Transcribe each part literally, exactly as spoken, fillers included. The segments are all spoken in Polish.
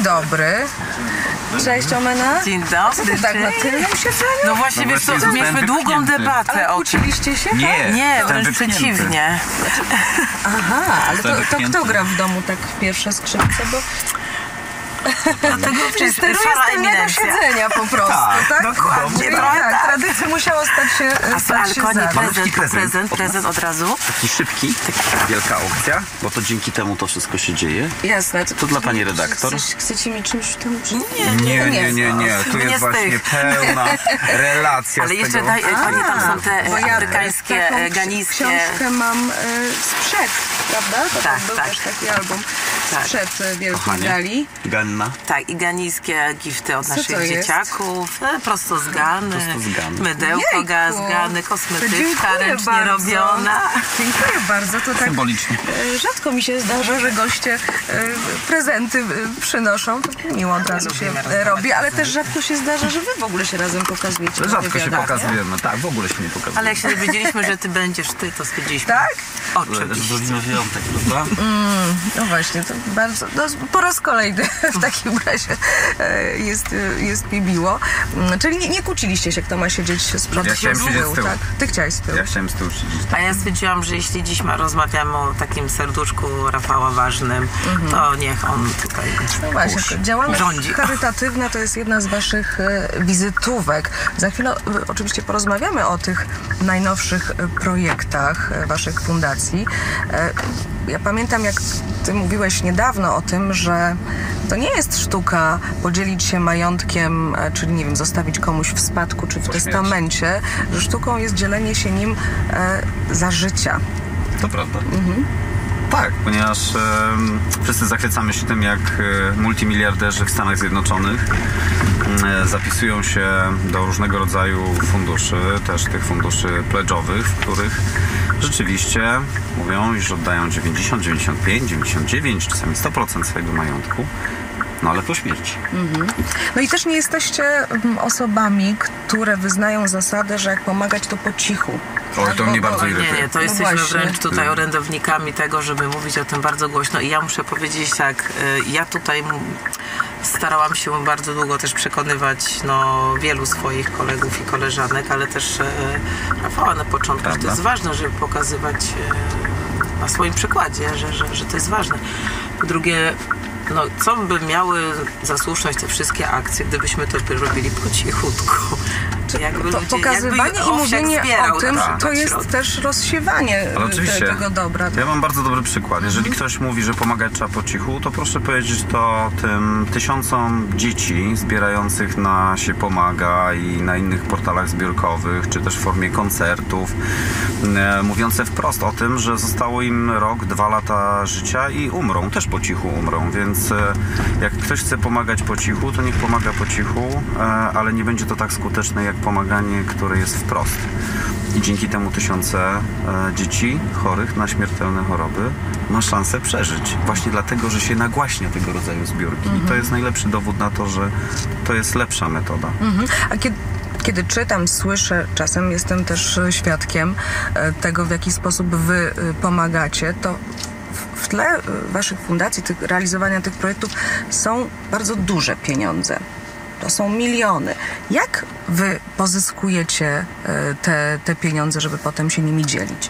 Dzień dobry. Cześć, Omena. Dzień dobry. Tak na tylnym siedzeniu? No właśnie, No wiesz co, właśnie, mieliśmy zostałem długą wypchnięty. debatę Ale o tym. kłóciliście się? Nie, Nie, zostałem wręcz wypchnięty. przeciwnie. Aha, ale to, to wypchnięty. kto gra w domu tak pierwsze skrzypce? Bo Dlatego Czyli steruje szara z tylnego eminencja. siedzenia po prostu, Tak, tak? dokładnie, Czyli trochę tak, tak. tradycja musiała stać się, A stać ale się kochani, zaraz. prezent, prezent. prezent, prezent od razu. Taki szybki, wielka aukcja, bo to dzięki temu to wszystko się dzieje. Jasne. To dla pani redaktor. Chcesz, chcecie mi czymś tam przy... Nie, Nie, nie, nie, nie. Tu Nie jest z właśnie tych. pełna relacja Ale z jeszcze tego. daj, pani, tam są te Bo ja amerykańskie, taką e, ksi- ganijskie. książkę mam e, sprzed, prawda? To Tak, tam był tak. też taki album Tak. sprzed e, Wielkiej Kochanie. Gali. Ganna. Tak, i ganijskie gifty od Co to naszych jest? dzieciaków. E, prosto z Gany. Prosto z Gany. Mydełko Jejku. ga- z Gany, To kosmetyczka dziękuję ręcznie bardzo. robiona. Dziękuję bardzo. To tak Symbolicznie. e, rzadko mi się zdarza, że goście e, prezenty e, przynoszą. To miło od razu się Lubimy e, rozdawać robi, ale prezenty. też rzadko się zdarza, że wy w ogóle się razem pokazujecie. na Rzadko się wywiadach, nie? pokazujemy. Tak, w ogóle się nie pokazujemy. Ale jak się dowiedzieliśmy, że ty będziesz ty, to stwierdziliśmy. Tak? Oczywiście. Zrobimy wyjątek, prawda? No właśnie, to bardzo, no, po raz kolejny w takim razie e, jest, e, jest mi miło. Mm, Czyli nie, nie kłóciliście się, kto ma siedzieć z przodu. Ja chciałem z siedzieć z tyłu. Tak? Ty chciałeś z tyłu. Ja chciałem z tyłu siedzieć. A ja stwierdziłam, że jeśli dziś ma, rozmawiamy o takim serduszku Rafała Ważnym, to niech on tutaj No właśnie, Push. działalność Rządzi. charytatywna to jest jedna z waszych e, wizytówek. Za chwilę e, oczywiście porozmawiamy o tych najnowszych e, projektach e, waszych fundacji. E, ja pamiętam, jak ty mówiłeś niedawno o tym, że to nie jest sztuka podzielić się majątkiem, e, czyli nie wiem, zostawić komuś w spadku czy w Po śmierci. testamencie, że sztuką jest dzielenie się nim e, za życia. To prawda. Tak, ponieważ em, wszyscy zachwycamy się tym, jak e, multimiliarderzy w Stanach Zjednoczonych e, zapisują się do różnego rodzaju funduszy, też tych funduszy pledżowych, w których rzeczywiście mówią, iż oddają dziewięćdziesiąt, dziewięćdziesiąt pięć, dziewięćdziesiąt dziewięć, czasami sto procent swojego majątku, no ale po śmierci. No i też nie jesteście mm, osobami, które wyznają zasadę, że jak pomagać, to po cichu. Oj, Tak, to bo- mnie bo- bardzo Nie, irytuje. nie, to No jesteśmy właśnie. wręcz tutaj orędownikami tego, żeby mówić o tym bardzo głośno. I ja muszę powiedzieć tak, y, ja tutaj m- starałam się bardzo długo też przekonywać no, wielu swoich kolegów i koleżanek, ale też e, Rafała na początku, że to Prawda. jest ważne, żeby pokazywać e, na swoim przykładzie, że, że, że to jest ważne. Po drugie, no, co by miały za słuszność te wszystkie akcje, gdybyśmy to robili po cichutku. Jakby To ludzie- pokazywanie jakby i owsiak mówienie zbierał o tym, na że to przykład jest środki. też rozsiewanie Ale te, oczywiście. tego dobra. Ja mam bardzo dobry przykład. Jeżeli ktoś mówi, że pomagać trzeba po cichu, to proszę powiedzieć to tym tysiącom dzieci zbierających na Się Pomaga i na innych portalach zbiórkowych, czy też w formie koncertów, e, mówiące wprost o tym, że zostało im rok, dwa lata życia i umrą, też po cichu umrą, więc e, jak ktoś chce pomagać po cichu, to niech pomaga po cichu, e, ale nie będzie to tak skuteczne jak pomaganie, które jest wprost. I dzięki temu tysiące e, dzieci chorych na śmiertelne choroby ma szansę przeżyć. Właśnie dlatego, że się nagłaśnia tego rodzaju zbiórki. I to jest najlepszy dowód na to, że to jest lepsza metoda. Mhm. A kiedy, kiedy czytam, słyszę, czasem jestem też e, świadkiem e, tego, w jaki sposób wy e, pomagacie, to w- w tle e, waszych fundacji, tych, realizowania tych projektów są bardzo duże pieniądze. To są miliony. Jak wy pozyskujecie e, te, te pieniądze, żeby potem się nimi dzielić?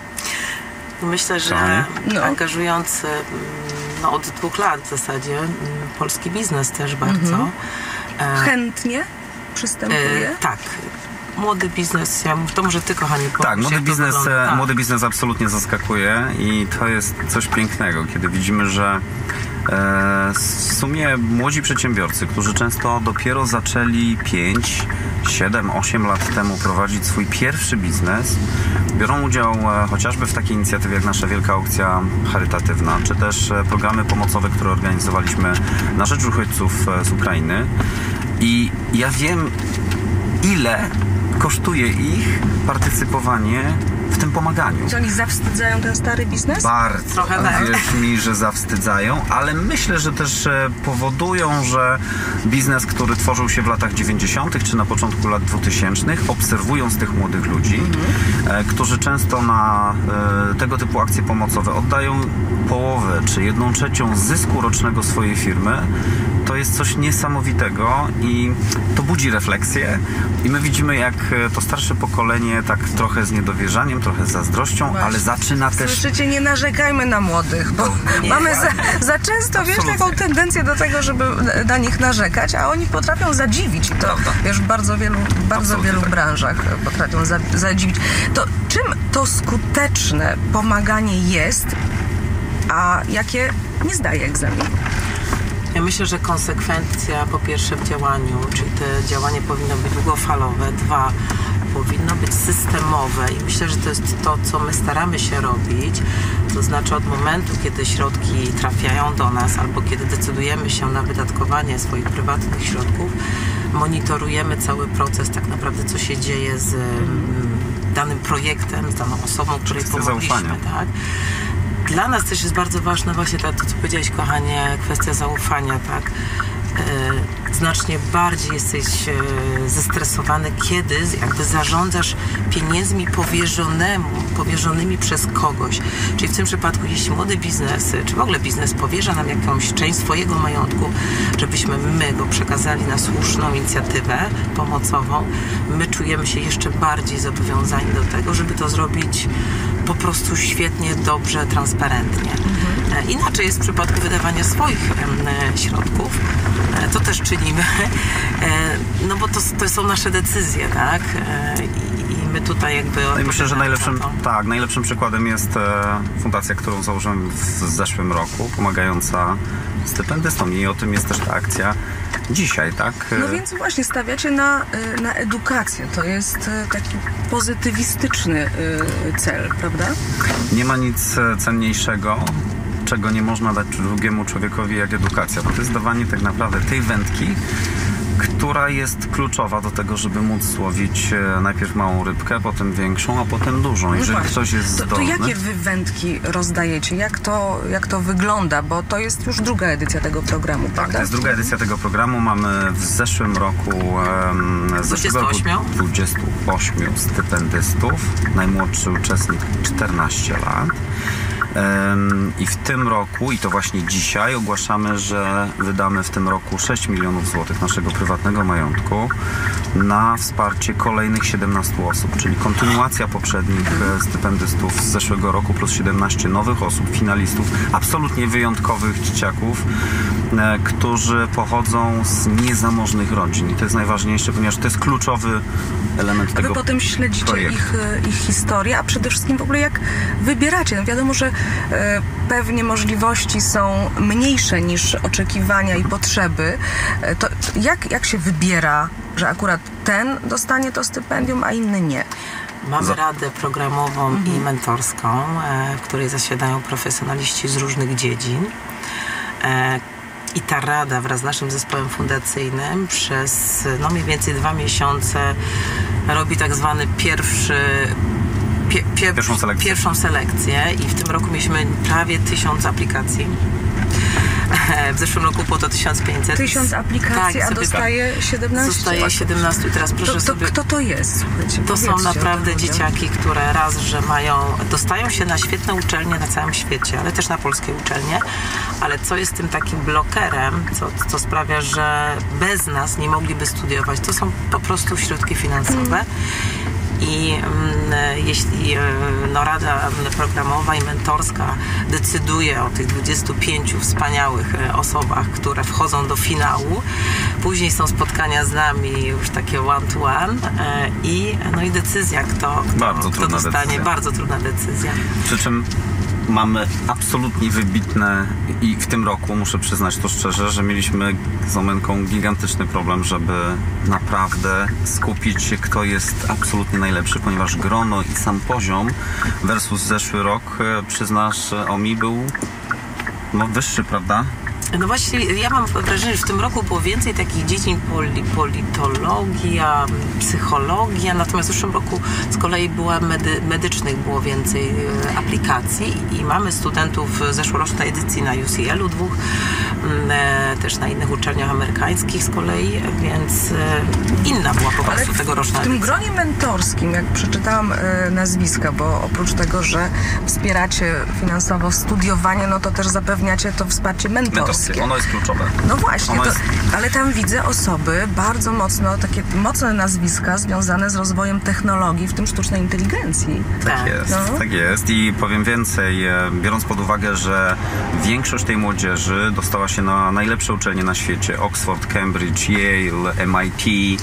Myślę, że Kochanie? No. angażujący mm, no, od dwóch lat w zasadzie mm, polski biznes też bardzo. E, Chętnie przystępuje? e, tak. Młody biznes, ja mów- to może ty, kochani, powiesz, Tak, młody jak to biznes, wygląda. e, Tak. młody biznes absolutnie zaskakuje i to jest coś pięknego, kiedy widzimy, że e, w sumie młodzi przedsiębiorcy, którzy często dopiero zaczęli pięć, siedem, osiem lat temu prowadzić swój pierwszy biznes, biorą udział e, chociażby w takiej inicjatywie jak nasza wielka aukcja charytatywna, czy też e, programy pomocowe, które organizowaliśmy na rzecz uchodźców e, z Ukrainy. I ja wiem, ile kosztuje ich partycypowanie w tym pomaganiu. Czy oni zawstydzają ten stary biznes? Bardzo. Trochę tak. Wierz mi, że zawstydzają, ale myślę, że też e, powodują, że biznes, który tworzył się w latach dziewięćdziesiątych czy na początku lat dwutysięcznych, obserwując tych młodych ludzi, e, którzy często na e, tego typu akcje pomocowe oddają połowę czy jedną trzecią zysku rocznego swojej firmy, to jest coś niesamowitego i to budzi refleksję i my widzimy, jak to starsze pokolenie tak trochę z niedowierzaniem, trochę z zazdrością, Właśnie. ale zaczyna też... Słyszycie, nie narzekajmy na młodych, bo Nie, mamy za, ładnie. za często, wiesz, Absolutnie. taką tendencję do tego, żeby na nich narzekać, a oni potrafią zadziwić. I to, Prawda. wiesz, w bardzo wielu, bardzo Absolutnie wielu tak. branżach potrafią za, zadziwić. To czym to skuteczne pomaganie jest, a jakie nie zdaje egzaminu? Ja myślę, że konsekwencja po pierwsze w działaniu, czyli te działanie powinno być długofalowe, dwa, powinno być systemowe i myślę, że to jest to, co my staramy się robić, to znaczy od momentu, kiedy środki trafiają do nas albo kiedy decydujemy się na wydatkowanie swoich prywatnych środków, monitorujemy cały proces, tak naprawdę co się dzieje z mm, danym projektem, z daną osobą, której Kwestia pomogliśmy. zaufania. Tak? Dla nas też jest bardzo ważne właśnie to, to co powiedziałeś, kochanie, kwestia zaufania, tak? E, znacznie bardziej jesteś e, zestresowany, kiedy jakby zarządzasz pieniędzmi powierzonemu, powierzonymi przez kogoś. Czyli w tym przypadku, jeśli młody biznes, czy w ogóle biznes powierza nam jakąś część swojego majątku, żebyśmy my go przekazali na słuszną inicjatywę pomocową, my czujemy się jeszcze bardziej zobowiązani do tego, żeby to zrobić po prostu świetnie, dobrze, transparentnie. Mhm. Inaczej jest w przypadku wydawania swoich e, środków. E, to też czynimy, e, no bo to, to są nasze decyzje, tak? E, i, I my tutaj jakby... No i myślę, że najlepszym, za to. tak, najlepszym przykładem jest e, fundacja, którą założyłem w, w zeszłym roku, pomagająca stypendystom i o tym jest też ta akcja dzisiaj, tak? No więc właśnie stawiacie na, na edukację. To jest taki pozytywistyczny cel, prawda? Nie ma nic cenniejszego, czego nie można dać drugiemu człowiekowi jak edukacja, bo to jest dawanie tak naprawdę tej wędki, która jest kluczowa do tego, żeby móc złowić najpierw małą rybkę, potem większą, a potem dużą. Jeżeli no ktoś jest to, zdolny... to jakie wy wędki rozdajecie? Jak to, jak to wygląda? Bo to jest już druga edycja tego programu, Tak, prawda? to jest druga edycja tego programu. Mamy w zeszłym roku um, z zeszłego roku dwudziestu ośmiu stypendystów. Najmłodszy uczestnik czternaście lat. Um, I w tym roku, i to właśnie dzisiaj, ogłaszamy, że wydamy w tym roku sześć milionów złotych naszego prywatnego majątku na wsparcie kolejnych siedemnastu osób, czyli kontynuacja poprzednich e, stypendystów z zeszłego roku plus siedemnaście nowych osób, finalistów, absolutnie wyjątkowych dzieciaków, e, którzy pochodzą z niezamożnych rodzin. I to jest najważniejsze, ponieważ to jest kluczowy element A tego wy potem śledzicie ich, ich historię, a przede wszystkim w ogóle jak wybieracie. No wiadomo, że e, pewnie możliwości są mniejsze niż oczekiwania i potrzeby. E, to jak, jak się wybiera, że akurat ten dostanie to stypendium, a inny nie? Mamy Za- radę programową Mhm. i mentorską, e, w której zasiadają profesjonaliści z różnych dziedzin. E, I ta rada wraz z naszym zespołem fundacyjnym przez no mniej więcej dwa miesiące robi tak zwany pierwszy pie, pie, Pierwszą selekcję. pierwszą selekcję i w tym roku mieliśmy prawie tysiąc aplikacji. W zeszłym roku było to tysiąc pięćset. Tysiąc aplikacji, Tak, a sobie dostaje siedemnaście? Zostaje siedemnaście i teraz proszę To, to sobie... kto to jest? Słuchajcie, To są powiedzcie o naprawdę tym ludziom. dzieciaki, które raz, że mają, dostają się na świetne uczelnie na całym świecie, ale też na polskie uczelnie, ale co jest tym takim blokerem, co, co sprawia, że bez nas nie mogliby studiować, to są po prostu środki finansowe. I mm, jeśli e, no, Rada Programowa i Mentorska decyduje o tych dwudziestu pięciu wspaniałych e, osobach, które wchodzą do finału, później są spotkania z nami już takie one to one e, i, no, i decyzja, kto, Bardzo kto, kto trudna dostanie. decyzja. Bardzo trudna decyzja. Przy czym mamy absolutnie wybitne i w tym roku, muszę przyznać to szczerze, że mieliśmy z Omenką gigantyczny problem, żeby naprawdę skupić się, kto jest absolutnie najlepszy, ponieważ grono i sam poziom versus zeszły rok, e, przyznasz, e, Omi był no, wyższy, prawda? No właśnie, ja mam wrażenie, że w tym roku było więcej takich dziedzin poli, politologia, psychologia, natomiast w zeszłym roku z kolei była medy, medycznych, było więcej e, aplikacji i mamy studentów zeszłorocznej edycji na U C L-u dwóch, e, też na innych uczelniach amerykańskich z kolei, więc e, inna była po prostu w, tegoroczna w tym edycja. gronie mentorskim, jak przeczytałam e, nazwiska, bo oprócz tego, że wspieracie finansowo studiowanie, no to też zapewniacie to wsparcie mentorskie. Ono jest kluczowe. No właśnie, Ono to, jest... ale tam widzę osoby bardzo mocno, takie mocne nazwiska związane z rozwojem technologii, w tym sztucznej inteligencji. Tak, Tak. jest, No. tak jest i powiem więcej, e, biorąc pod uwagę, że większość tej młodzieży dostała się na najlepsze uczelnie na świecie, Oxford, Cambridge, Yale, M I T,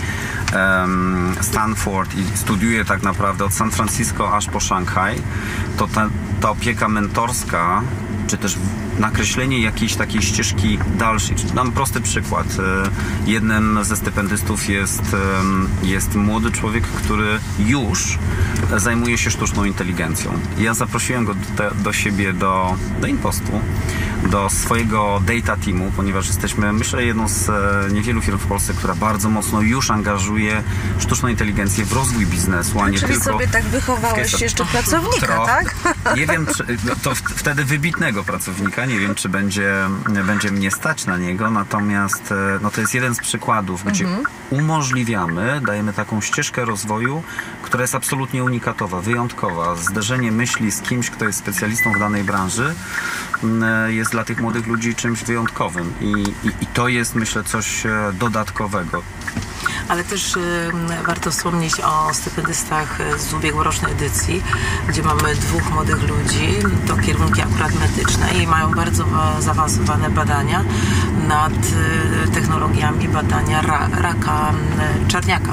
um, Stanford i studiuje tak naprawdę od San Francisco aż po Szanghaj, to ta, ta opieka mentorska, czy też nakreślenie jakiejś takiej ścieżki dalszej. Dam prosty przykład. Jednym ze stypendystów jest, jest młody człowiek, który już zajmuje się sztuczną inteligencją. Ja zaprosiłem go do, do siebie, do, do Impostu, do swojego data teamu, ponieważ jesteśmy, myślę, jedną z niewielu firm w Polsce, która bardzo mocno już angażuje sztuczną inteligencję w rozwój biznesu, a nie Czyli tylko... sobie tak wychowałeś jeszcze pracownika, Tro- tak? Nie wiem, czy, no to w, wtedy wybitnego pracownika, nie wiem, czy będzie, będzie mnie stać na niego, natomiast e, no to jest jeden z przykładów, gdzie Mhm. umożliwiamy, dajemy taką ścieżkę rozwoju, która jest absolutnie unikatowa, wyjątkowa. Zderzenie myśli z kimś, kto jest specjalistą w danej branży, m, jest dla tych młodych ludzi czymś wyjątkowym i, i, i to jest, myślę, coś e, dodatkowego. Ale też y, warto wspomnieć o stypendystach z ubiegłorocznej edycji, gdzie mamy dwóch młodych ludzi, to kierunki akurat medyczne i mają bardzo zaawansowane badania nad y, technologiami badania ra, raka y, czarniaka.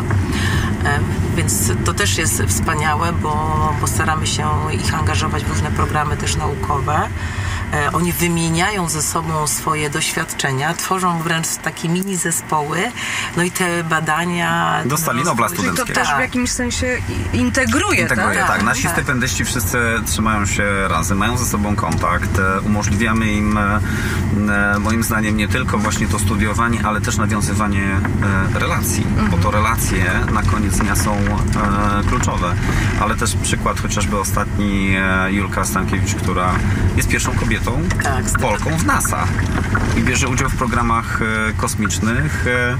Y, więc to też jest wspaniałe, bo, bo staramy się ich angażować w różne programy też naukowe. Oni wymieniają ze sobą swoje doświadczenia, tworzą wręcz takie mini zespoły, no i te badania... Dostali no, Nobla Czyli to studenckiego. też w jakimś sensie integruje, Integruje, tak? tak. Nasi tak. stypendyści wszyscy trzymają się razem, mają ze sobą kontakt, e, umożliwiamy im e, e, moim zdaniem nie tylko właśnie to studiowanie, ale też nawiązywanie e, relacji, Mhm. bo to relacje na koniec dnia są e, kluczowe. Ale też przykład chociażby ostatni e, Julka Stankiewicz, która jest pierwszą kobietą, Tak, Polką w NASA i bierze udział w programach e, kosmicznych, e,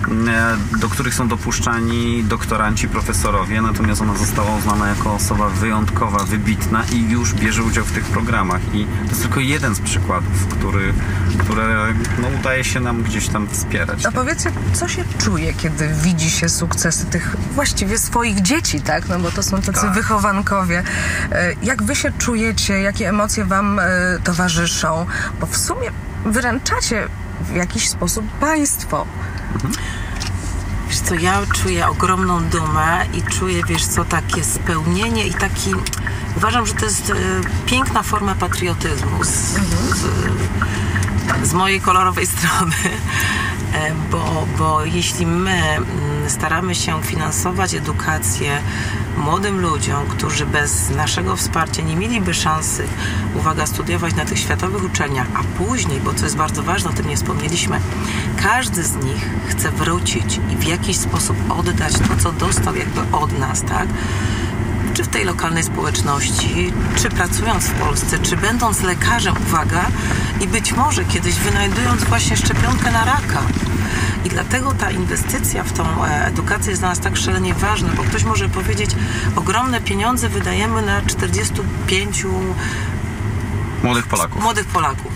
e, do których są dopuszczani doktoranci, profesorowie, natomiast ona została uznana jako osoba wyjątkowa, wybitna i już bierze udział w tych programach i to jest tylko jeden z przykładów, który, które no, udaje się nam gdzieś tam wspierać. A powiedzcie, co się czuje, kiedy widzi się sukcesy tych właściwie swoich dzieci, tak? No bo to są tacy Tak. wychowankowie. E, Jak wy się czujecie? Jakie emocje wam e, towarzyszą? Bo w sumie wyręczacie w jakiś sposób państwo. Wiesz co, ja czuję ogromną dumę i czuję, wiesz co, takie spełnienie i taki... Uważam, że to jest e, piękna forma patriotyzmu z, z, z mojej kolorowej strony, e, bo, bo jeśli my m, staramy się finansować edukację młodym ludziom, którzy bez naszego wsparcia nie mieliby szansy, uwaga, studiować na tych światowych uczelniach, a później, bo co jest bardzo ważne, o tym nie wspomnieliśmy, każdy z nich chce wrócić i w jakiś sposób oddać to, co dostał jakby od nas, tak? Czy w tej lokalnej społeczności, czy pracując w Polsce, czy będąc lekarzem, uwaga, i być może kiedyś wynajdując właśnie szczepionkę na raka. I dlatego ta inwestycja w tą edukację jest dla nas tak szalenie ważna, bo ktoś może powiedzieć, ogromne pieniądze wydajemy na czterdziestu pięciu Młodych Polaków. młodych Polaków.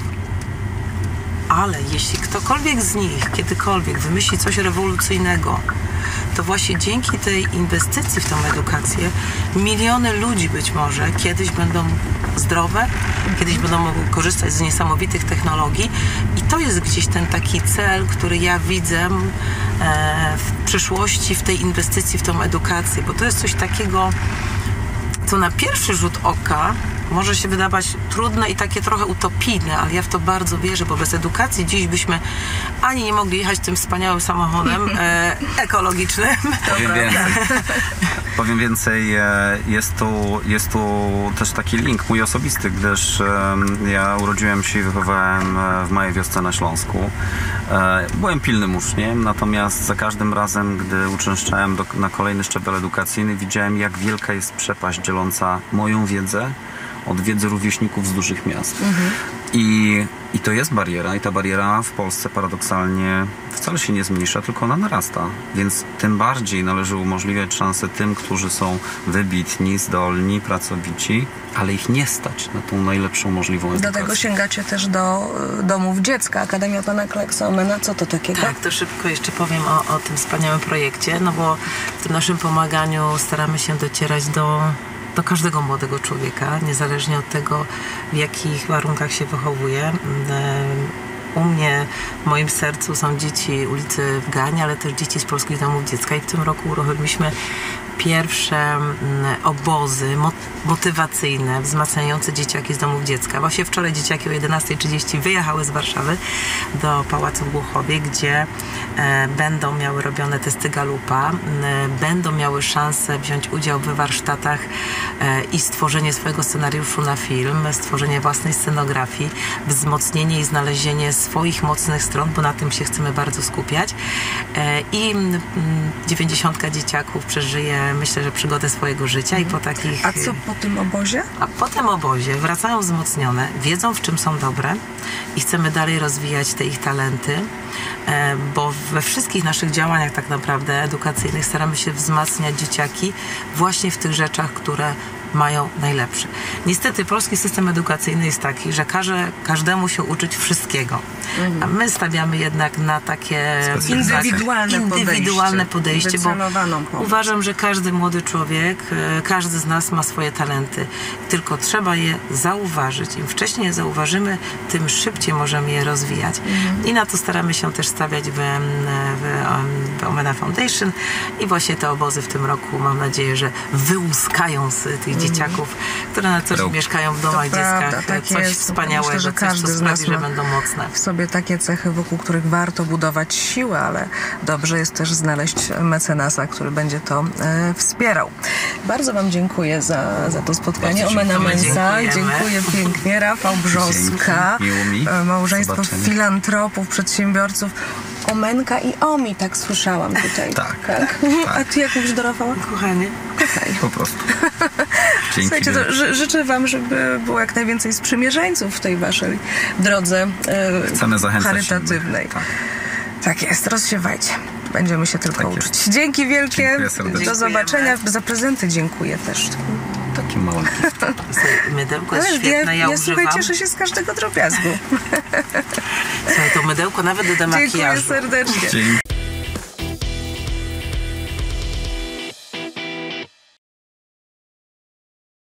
Ale jeśli ktokolwiek z nich kiedykolwiek wymyśli coś rewolucyjnego, to właśnie dzięki tej inwestycji w tą edukację miliony ludzi być może kiedyś będą zdrowe, kiedyś będą mogły korzystać z niesamowitych technologii i to jest gdzieś ten taki cel, który ja widzę e, w przyszłości, w tej inwestycji w tą edukację, bo to jest coś takiego, co na pierwszy rzut oka może się wydawać trudne i takie trochę utopijne, ale ja w to bardzo wierzę, bo bez edukacji dziś byśmy ani nie mogli jechać tym wspaniałym samochodem e, ekologicznym, Wiem, wiem. Powiem więcej, e, jest tu, jest tu też taki link mój osobisty, gdyż e, ja urodziłem się i wychowałem e, w mojej wiosce na Śląsku. E, byłem pilnym uczniem, natomiast za każdym razem, gdy uczęszczałem do, na kolejny szczebel edukacyjny, widziałem, jak wielka jest przepaść dzieląca moją wiedzę od wiedzy rówieśników z dużych miast. Mhm. I, I to jest bariera i ta bariera w Polsce paradoksalnie wcale się nie zmniejsza, tylko ona narasta. Więc tym bardziej należy umożliwiać szansę tym, którzy są wybitni, zdolni, pracowici, ale ich nie stać na tą najlepszą możliwą edukację. Dlatego sięgacie też do y, domów dziecka. Akademia Pana Kleksa Omena, co to takiego? Tak, to szybko jeszcze powiem o, o tym wspaniałym projekcie, no bo w tym naszym pomaganiu staramy się docierać do do każdego młodego człowieka, niezależnie od tego, w jakich warunkach się wychowuje. U mnie, w moim sercu są dzieci ulicy w Ganie, ale też dzieci z polskich domów dziecka i w tym roku uruchomiliśmy pierwsze obozy motywacyjne, wzmacniające dzieciaki z domów dziecka. Właśnie wczoraj dzieciaki o jedenasta trzydzieści wyjechały z Warszawy do Pałacu w Głuchowie, gdzie e, będą miały robione testy Galupa, e, będą miały szansę wziąć udział w warsztatach e, i stworzenie swojego scenariuszu na film, stworzenie własnej scenografii, wzmocnienie i znalezienie swoich mocnych stron, bo na tym się chcemy bardzo skupiać. E, I dziewięćdziesiątka dzieciaków przeżyje, myślę, że przygodę swojego życia i po takich... A co po tym obozie? A po tym obozie wracają wzmocnione, wiedzą, w czym są dobre i chcemy dalej rozwijać te ich talenty, bo we wszystkich naszych działaniach tak naprawdę edukacyjnych staramy się wzmacniać dzieciaki właśnie w tych rzeczach, które mają najlepsze. Niestety polski system edukacyjny jest taki, że każe każdemu się uczyć wszystkiego. Mhm. A my stawiamy jednak na takie indywidualne, indywidualne podejście, bo pomoc. Uważam, że każdy młody człowiek, każdy z nas ma swoje talenty. Tylko trzeba je zauważyć. Im wcześniej je zauważymy, tym szybciej możemy je rozwijać. Mhm. I na to staramy się też stawiać w, w, w Omena Foundation i właśnie te obozy w tym roku, mam nadzieję, że wyłuskają z tych dzieciaków, które na co dzień mieszkają w domach dziecka. Tak coś jest. wspaniałego, Myślę, że coś, każdy co z nas sprawi, że ma będą mocne. w sobie takie cechy, wokół których warto budować siłę, ale dobrze jest też znaleźć mecenasa, który będzie to e, wspierał. Bardzo Wam dziękuję za, za to spotkanie. Omena Mensa. Dziękuję pięknie. Rafał Brzoska. Małżeństwo Zobaczenie. filantropów, przedsiębiorców. Omenka i Omi, tak słyszałam tutaj. Tak. tak? tak. A Ty jak mówisz do Rafała? Kochanie. Kochaj. Po prostu. Dzięki. Słuchajcie, to ży- życzę Wam, żeby było jak najwięcej sprzymierzeńców w tej Waszej drodze e, Chcemy zachęcać charytatywnej. Tak. tak jest, rozsiewajcie. Będziemy się tylko Tak uczyć. jest. Dzięki wielkie. Dziękuję serdecznie. Do zobaczenia. Za prezenty dziękuję też. Taki mały gift. Mydełko jest Ale świetne, ja, ja ja słuchaj, używam. cieszę się z każdego drobiazgu. Słuchaj, to mydełko nawet do Dziękuję demakijażu. serdecznie. Dzięki.